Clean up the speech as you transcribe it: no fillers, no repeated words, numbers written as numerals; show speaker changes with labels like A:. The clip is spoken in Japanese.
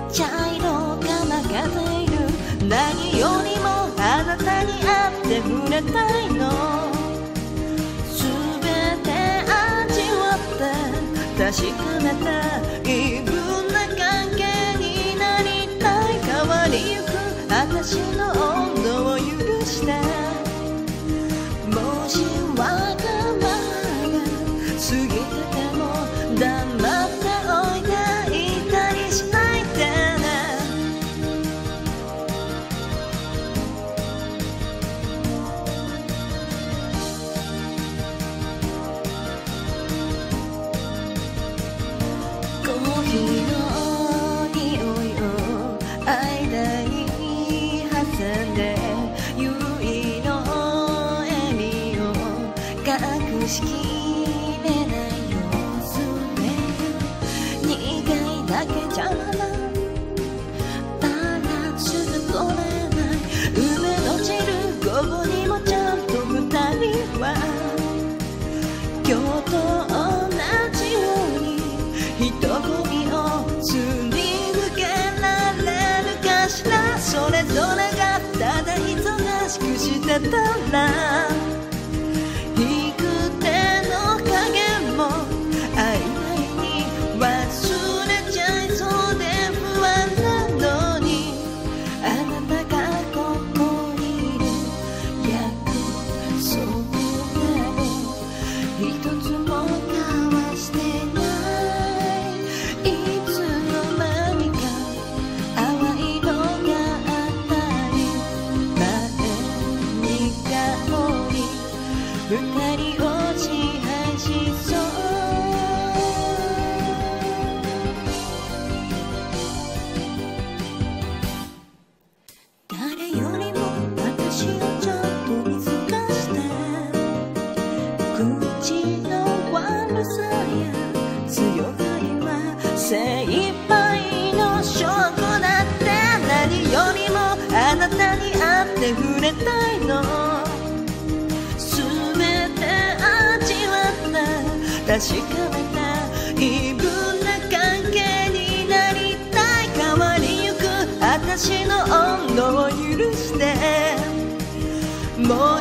A: 茶色が曲がっている。何よりもあなたに会って触れたいの。すべて味わって確かめたイブな関係になりたい。変わりゆく私の温度を許して、もしわがままが過ぎてても黙っておいていたりしないでね。コーヒーの匂いを間に挟んで、ゆいの笑みを隠しきれない様子で、苦いだけじゃないパラシュート取れない梅の散る午後にもちゃんと二人は今日と同じように一声をすり抜けられるかしら。それぞれがただ忙しくしてたら、幾手の影も曖昧に忘れちゃいそうで不安なのに、あなたがここにいる約束など一つも交わしてない。いつの間にか淡い色があったり前に香り二人を支配しそう。誰よりも私をちゃんと見透かして、口の悪さや強がりは精一杯の証拠だって。何よりもあなたに会って触れたいの。すべて味わった確かめたイブな関係になりたい。変わりゆく私の温度を許して、もう